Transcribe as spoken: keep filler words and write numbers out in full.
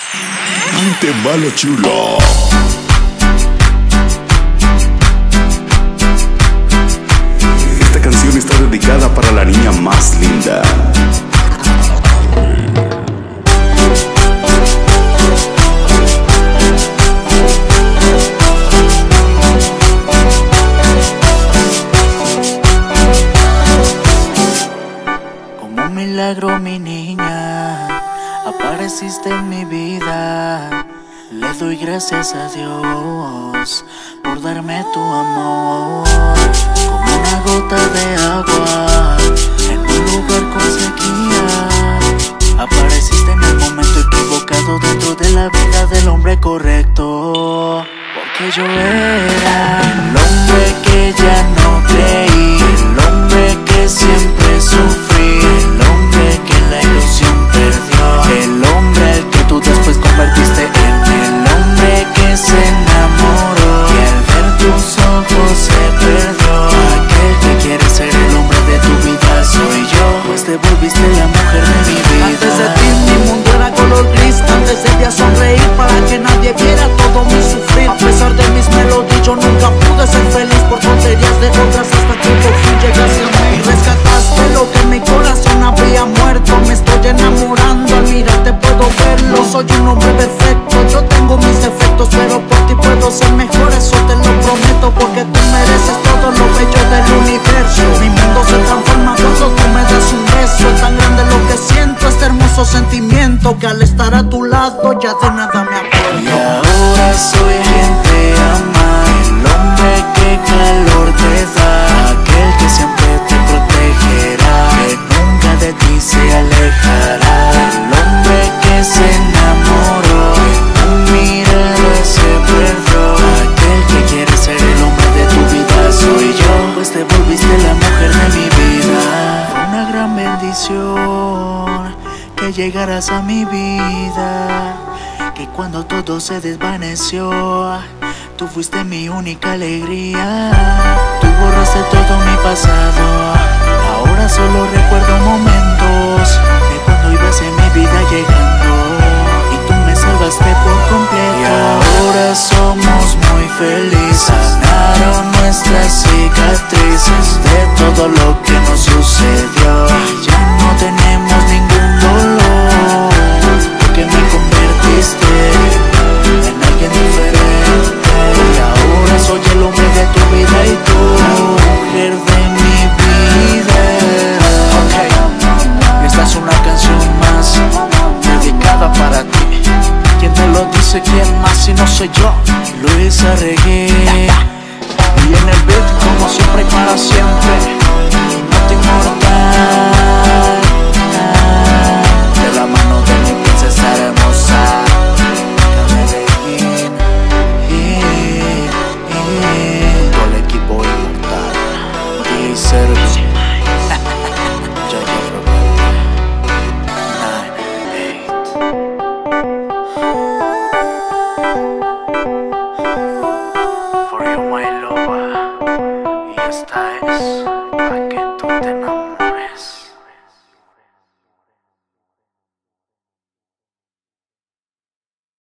Ante malo chulo. Esta canción está dedicada para la niña más linda. Como un milagro, mi niña, apareciste en mi vida. Le doy gracias a Dios por darme tu amor. Como una gota de agua en un lugar con sequía, apareciste en el momento equivocado dentro de la vida del hombre correcto. Porque yo era el hombre que ya no creí, el hombre que siempre sufrí, el hombre que la ilusión perdió, el hombre al que tú después convertiste en el hombre que se enamoró y al ver tus ojos se perdió. Aquel que quiere ser el hombre de tu vida soy yo, pues te volviste la mujer de mi vida. Antes de ti mi mundo era color gris, antes debía sonreír para que nadie viera todo mi sufrir. A pesar de mis melodías yo nunca pude ser feliz por tonterías de otras, hasta que por fin llegaste a mí y rescataste lo que en mi corazón había muerto. Me estoy enamorando, al mirarte puedo verlo. Soy un hombre perfecto, yo tengo mis defectos, pero por ti puedo ser mejor, eso te lo prometo. Porque tú mereces todo lo bello del universo. Mi mundo se transforma cuando tú me das un beso. Es tan grande lo que siento, este hermoso sentimiento, que al estar a tu lado ya de nada me acuerdo. Y ahora soy quien te ama, el hombre que calor te da, aquel que siempre te protegerá, que nunca de ti se alejará, el hombre que se enamoró, que tu mirada se perdió, aquel que quiere ser el hombre de tu vida soy yo, pues te volviste la mujer de mi vida. Fue una gran bendición que llegaras a mi vida, que cuando todo se desvaneció, tú fuiste mi única alegría. Tú borraste todo mi pasado, ahora solo recuerdo momentos de cuando ibas en mi vida llegando y tú me salvaste por completo. Y ahora somos muy felices, sanaron nuestras cicatrices de todo lo que nos sucedió. Ya no tenemos ningún dolor, porque me convertiste en alguien diferente. Y ahora soy el hombre de tu vida y tú, mujer de mi vida. Ok, esta es una canción más dedicada para ti. ¿Quién te lo dice? ¿Quién más si no soy yo? Luis Arregui. Y en el beat, como siempre y para siempre, Nota Inmortal, de la mano de mi princesa hermosa, Medellín, y, y todo el equipo inmortal, y ser